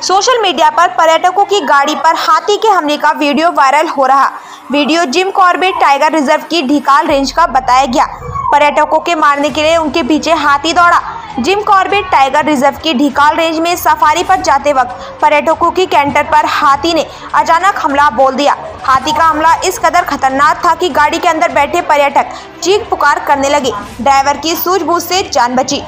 Social media पर पर्यटकों की गाड़ी पर हाथी के हमले का वीडियो वायरल हो रहा। Video Jim Corbett tiger reserve की ढिकाल रेंज का बताया गया। पर्यटकों के मारने के लिए उनके पीछे हाथी दौड़ा। जिम कॉर्बेट टाइगर रिजर्व की ढिकाल रेंज में सफारी पर जाते वक्त पर्यटकों की कैंटर पर हाथी ने अचानक हमला बोल दिया। हाथी का हमला इस कदर खतरनाक था कि गाड़ी के अंदर बैठे पर्यटक चीख पुकार करने लगे। ड्राइवर की सूझबूझ से जान बची।